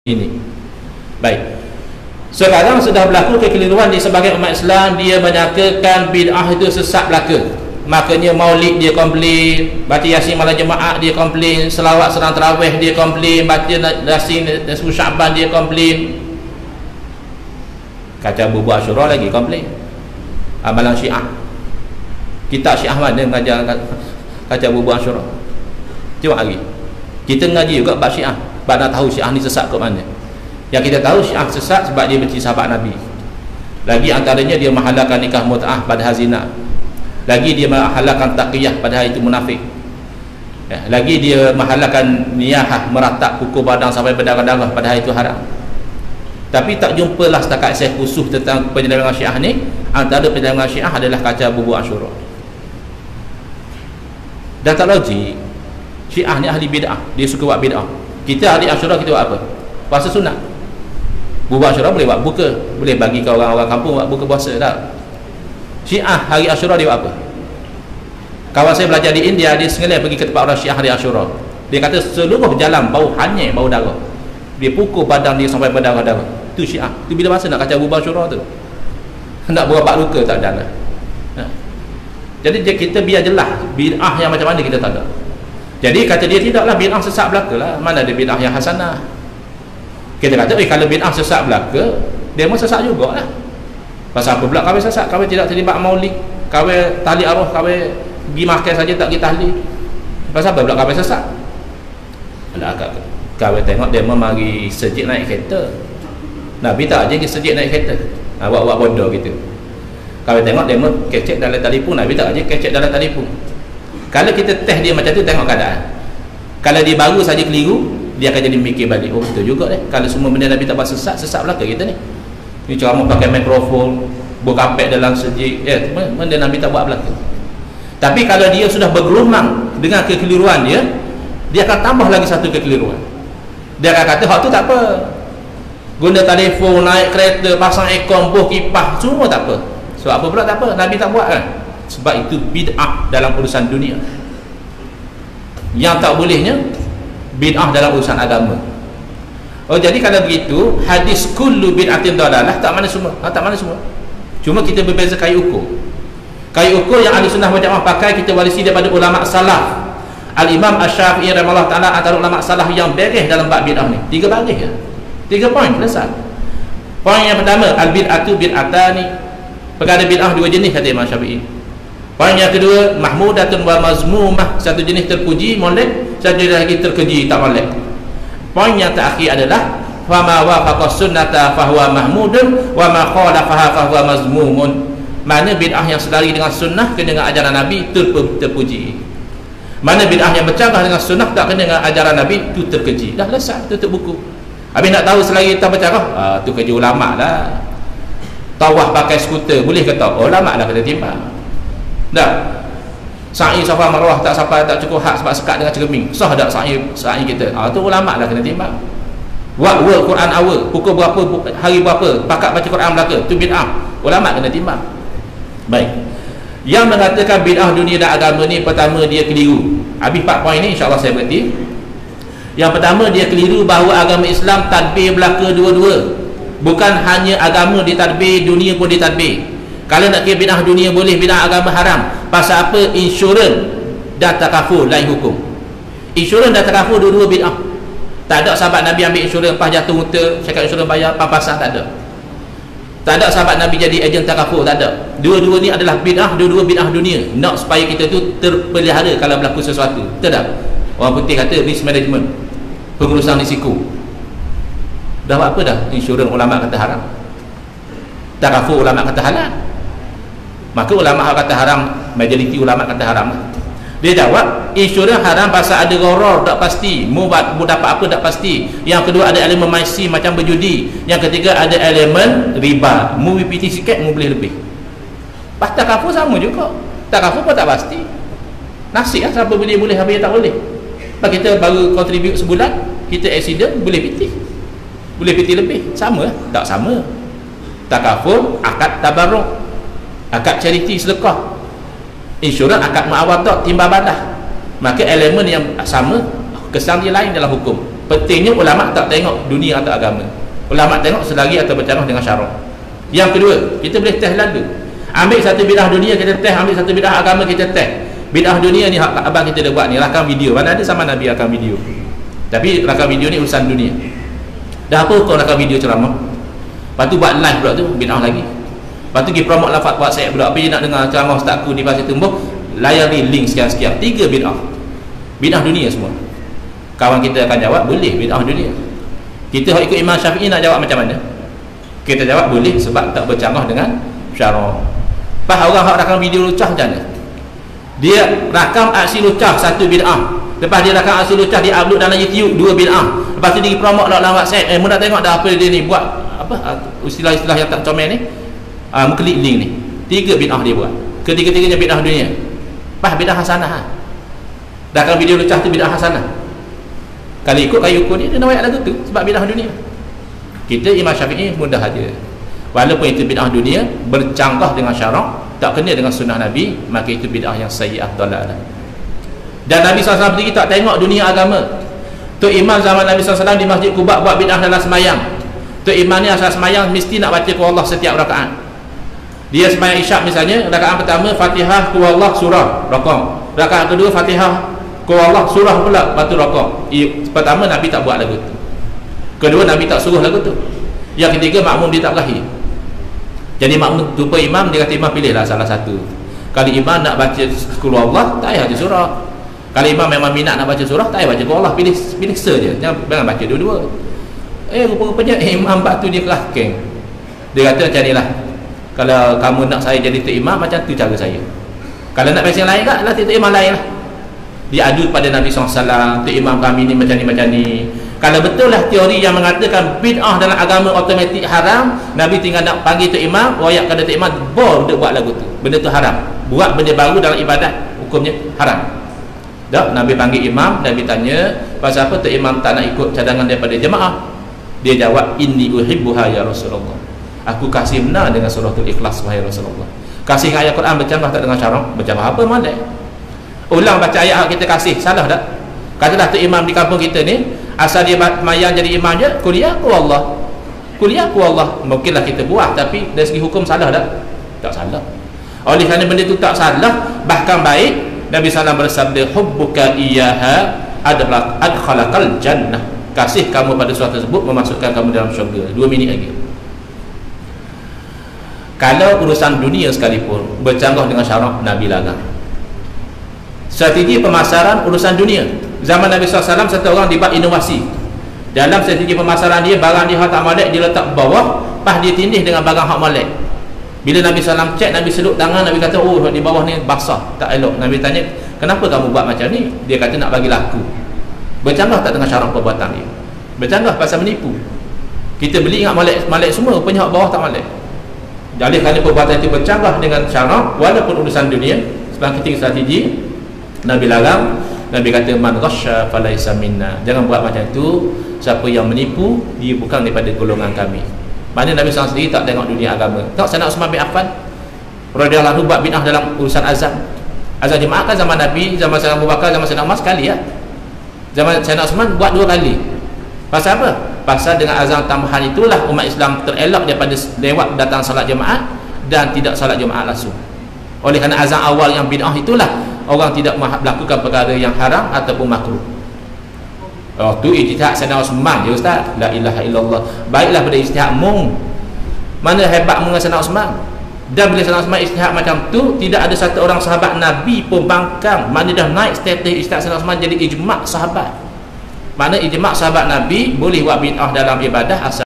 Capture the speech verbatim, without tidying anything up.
ini. Baik. Sekarang sudah berlaku kekeliruan di sebagai umat Islam, dia menyatakan bid'ah itu sesat belaka. Makanya maulid dia komplain, baca yasin malam jemaah dia komplain, selawat serang tarawih dia komplain, baca yasin sepuluh Syaban dia komplain. Kata Bubu Asyura lagi komplain. Amalan Syiah. Kitab Syiah mana mengajar kata Bubu Asyura? Tengok lagi. Kita ngaji juga bab Syiah. Bab nak tahu Syiah ni sesat ke mana. Yang kita tahu Syiah sesat sebab dia benci sahabat Nabi. Lagi antaranya dia menghalalkan nikah mut'ah padahal zina. Lagi dia menghalalkan taqiyah padahal itu munafik. Ya, lagi dia menghalalkan niyahah, meratap pukul badan sampai berdarah-darah padahal itu haram. Tapi tak jumpalah setakat saya khusus tentang penyelewengan Syiah ni. Antara penyelewengan Syiah adalah kaca Bubu Asyura. Dan tak logik. Syiah ni ahli bid'ah, dia suka buat bid'ah. Kita ahli Asyura, kita buat apa? Puasa sunat. Bubu Asyura boleh buat buka, boleh bagi ke orang-orang kampung buat buka puasa tak. Syiah hari Asyura dia buat apa? Kawan saya belajar di India, dia sengaja pergi ke tempat orang Syiah hari Asyura. Dia kata seluruh jalan bau hanyut, bau darah. Dia pukul badan dia sampai berdarah-darah. Itu Syiah. Itu bila masa nak kacau Bubu Asyura tu? Nak berobat luka tak ada. Ha. Jadi kita biar jelas bid'ah yang macam mana kita tak ada. Jadi kata dia tidaklah bid'ah sesat belaka lah. Mana ada bid'ah yang hasanah? Kita kata, eh kalau bid'ah sesat belaka, dia pun sesat jugalah. Pasal apa pula kawin sesat? Kawin tidak terlibat maulid, kawin tali arwah, kawin pergi makan saja tak pergi tahlil. Pasal apa pula kawin sesat? Alah, kawin tengok dia mari sejik naik kereta. Nabi tak aja sejik naik kereta. Ha, buat-buat bodoh gitu. Kawin tengok dia kecek dalam telefon, Nabi tak aja kecek dalam telefon. Kalau kita test dia macam tu, tengok keadaan. Kalau dia baru saja keliru, dia akan jadi mikir balik, oh betul juga deh. Kalau semua benda Nabi tak buat sesat, sesat belaka kita ni. Ni ceramah pakai mikrofon, berkapek dalam sejik, eh benda Nabi tak buat belaka. Tapi kalau dia sudah bergelumang dengan kekeliruan dia, dia akan tambah lagi satu kekeliruan. Dia akan kata, hak tu tak apa. Guna telefon, naik kereta, pasang aircon, buh kipas, semua tak apa. Sebab apa pula tak apa? Nabi tak buat kan? Sebab itu bid'ah dalam urusan dunia. Yang tak bolehnya bid'ah dalam urusan agama. Oh, jadi kalau begitu hadis kullu bid'atin dalalah tak mana semua, ha, tak mana semua. Cuma kita berbeza kayu ukur. Kayu ukur yang ahli sunnah wal jamaah pakai kita warisi daripada ulama salaf. Al-Imam Asy-Syafi'i rahimahullah taala antara ulama salaf yang beres dalam bab bid'ah ni. Tiga baris ya. Tiga poin selesai. Poin yang pertama, al-bid'atu bid'atani. Perkara bid'ah dua jenis kata Imam Syafi'i. Poin yang kedua, mahmudatun wa mazmumah, satu jenis terpuji molek, satu jenis lagi terkeji tak molek. Poin yang terakhir adalah fama wafaqa sunnata fahuwa mahmudun wa ma khalafaha fahuwa mazmumun. Mana bid'ah yang selari dengan sunnah kena dengan ajaran Nabi terpu, terpuji. Mana bid'ah yang bercanggah dengan sunnah tak kena dengan ajaran Nabi tu terkeji. Dah selesai, tutup buku. Habis nak tahu selagi tak bercanggah, ah tu kerja ulama lah. Tawaf pakai skuter boleh ke tak? Ulama lah kena timbang. Dah. Sa'i safa marwah tak sampai tak cukup hak sebab sekat dengan cermin. Sah tak sa'i sa'i kita? Ah tu ulama lah kena timbang. Buat work Quran hour, pukul berapa, hari berapa, pakat baca Quran belaka, tu bid'ah. Ulama kena timbang. Baik. Yang mengatakan bid'ah dunia dan agama ni, pertama dia keliru. Habis empat poin ni insya-Allah saya berhenti. Yang pertama dia keliru bahawa agama Islam tadbir belaka dua-dua. Bukan hanya agama ditadbir, dunia pun ditadbir. Kalau nak kira bid'ah dunia boleh, bid'ah agama haram. Pasal apa? Insurans dan takaful lain hukum. Insurans dan takaful dua-dua bid'ah. Tak ada sahabat Nabi ambil insurans lepas jatuh muta, cakap insurans bayar pampasan, tak ada. Tak ada sahabat Nabi jadi ejen takaful, tak ada. Dua-dua ni adalah bid'ah, dua-dua bid'ah dunia. Nak supaya kita tu terpelihara kalau berlaku sesuatu. Tak. Orang putih kata risk management, pengurusan risiko. Dah buat apa dah? Insurans ulama kata haram, takaful ulama kata halal. Maka ulama kata haram, majoriti ulama kata haram. Dia jawab, insurans haram pasal ada gharar tak pasti, mu dapat apa tak pasti. Yang kedua ada elemen maisi macam berjudi. Yang ketiga ada elemen riba, mu B P T sikit mu boleh lebih. Pas takaful sama juga. Takaful pun tak pasti. Nasib lah siapa boleh boleh, habis tak boleh. Lepas kita baru contribute sebulan, kita accident boleh P T. Boleh P T lebih. Sama tak sama. Takaful akad tabarruk, akad charity sedekah. Insurans akad muawadah timbal badah. Maka elemen yang sama, kesan dia lain dalam hukum. Pentingnya ulama tak tengok dunia atau agama. Ulama tengok selagi atau bercanggah dengan syarak. Yang kedua, kita boleh test lalu. Ambil satu bidah dunia kita test, ambil satu bidah agama kita test. Bidah dunia ni abang kita dah buat ni, rakam video. Mana ada sama Nabi rakam video. Tapi rakam video ni urusan dunia. Dah apa kau rakam video ceramah? Lepas tu buat live pula tu, bidah lagi. Lepas tu pergi promote lafaz WhatsApp pula. Apa je nak dengar ceramah ustaz aku di Pasir Tumbuh, layari link sekian-sekian. Tiga bidah. Bidah dunia semua. Kawan kita akan jawab, boleh bidah dunia. Kita ikut Imam Syafi'i nak jawab macam mana? Kita jawab boleh sebab tak bercanggah dengan syarak. Pas orang hak rakam video lucah macam mana? Dia rakam aksi lucah satu bid'ah. Lepas dia rakam aksi lucah dia upload dalam YouTube dua bid'ah. Lepas tu dia promote dalam WhatsApp. Eh, mu nak tengok dah apa dia ni buat apa istilah-istilah yang tak comel ni. Ah, uh, klik link ni. Tiga bid'ah dia buat. Ketiga-tiganya bid'ah dunia. Pas bid'ah hasanah. Ha? Rakam video lucah tu bid'ah hasanah. Kalau ikut kayu ukur ni dia nak ayat lagu tu sebab bid'ah dunia. Kita Imam Syafi'i mudah aja. Walaupun itu bid'ah dunia bercanggah dengan syarak, tak kena dengan sunnah Nabi, maka itu bid'ah yang sayyi'ah dalalah. Dan Nabi sallallahu alaihi wasallam sendiri tak tengok dunia agama. Tok Imam zaman Nabi sallallahu alaihi wasallam di Masjid Quba buat bid'ah dalam semayang. Tok Imam ni asal semayang mesti nak baca qul Allah setiap rakaat. Dia semayang isyak misalnya, rakaat pertama Fatihah qul Allah surah rakaat. Rakaat kedua Fatihah qul Allah surah pula, lepas tu rakaat. Pertama Nabi tak buat lagu tu. Kedua Nabi tak suruh lagu tu. Yang ketiga makmum dia tak berakhir. Jadi makmum lupa imam, dia kata imam pilihlah salah satu. Kalau imam nak baca qul Allah, tak payah baca surah. Kalau imam memang minat nak baca surah, tak payah baca qul Allah, pilih pilih saja. Jangan jangan baca dua-dua. Eh rupa-rupanya eh, imam bab tu dia kelakeng. Dia kata macam inilah. Kalau kamu nak saya jadi tok imam, macam tu cara saya. Kalau nak bagi yang lain tak, lah tok imam lain lah. Dia adu pada Nabi sallallahu alaihi wasallam, tok imam kami ni macam ni macam ni. Kalau betul lah teori yang mengatakan bid'ah dalam agama automatik haram, Nabi tinggal nak panggil tok imam, royak kepada tok imam, bor dia buat lagu tu. Benda tu haram. Buat benda baru dalam ibadat, hukumnya haram. Dak, Nabi panggil imam, Nabi tanya, pasal apa tok imam tak nak ikut cadangan daripada jemaah? Dia jawab, inni uhibbuha ya Rasulullah. Aku kasih benar dengan suratul Ikhlas wahai Rasulullah. Kasih ayat Quran bercanggah tak dengan syarak? Bercanggah apa molek? Ulang baca ayat kita kasih, salah tak? Katalah tok imam di kampung kita ni, asal dia mayang jadi imam je, kuliah ku Allah. Kuliah ku Allah. Mungkinlah kita buat, tapi dari segi hukum salah tak? Tak salah. Oleh kerana benda tu tak salah, bahkan baik, Nabi sallallahu alaihi wasallam bersabda, hubbuka iyyaha adalah adkhalakal jannah. Kasih kamu pada sesuatu tersebut memasukkan kamu dalam syurga. Dua minit lagi. Kalau urusan dunia sekalipun bercanggah dengan syarak, Nabi larang. Strategi pemasaran urusan dunia. Zaman Nabi sallallahu alaihi wasallam satu orang dibuat inovasi. Dalam strategi pemasaran dia, barang dia hak tak molek dia letak bawah, pas dia tindih dengan barang hak molek. Bila Nabi sallallahu alaihi wasallam cek, Nabi seluk tangan, Nabi kata, oh di bawah ni basah, tak elok. Nabi tanya, kenapa kamu buat macam ni? Dia kata nak bagi laku. Bercanggah tak dengan syarak perbuatan dia? Bercanggah pasal menipu. Kita beli ingat molek, molek semua, rupanya hak bawah tak molek. Jadi kerana perbuatan itu bercanggah dengan syarak, walaupun urusan dunia, sebab kita strategi, Nabi larang. Nabi kata, man ghasya falaisa minna. Jangan buat macam tu. Siapa yang menipu, dia bukan daripada golongan kami. Maknanya Nabi sallallahu alaihi wasallam sendiri tak tengok dunia agama. Tengok Sayyidina Utsman bin Affan radhiyallahu anhu buat bid'ah dalam urusan azan. Azan jemaah kan zaman Nabi, zaman Sayyidina Abu Bakar, zaman Sayyidina Umar sekali ya. Zaman Sayyidina Utsman buat dua kali. Pasal apa? Pasal dengan azan tambahan itulah umat Islam terelak daripada lewat datang salat jemaah dan tidak salat jemaah langsung. Oleh kerana azan awal yang bid'ah itulah orang tidak melakukan perkara yang haram ataupun makruh. Oh tu ijtihad Sayyidina Utsman je ustaz. La ilaha illallah. Baiklah pada ijtihad mung. Mana hebat mung Sayyidina Utsman. Dan bila Sayyidina Utsman ijtihad macam tu, tidak ada satu orang sahabat Nabi pun bangkang. Mana dah naik status ijtihad Sayyidina Utsman jadi ijma' sahabat. Mana ijma' sahabat Nabi boleh buat bid'ah dalam ibadah asal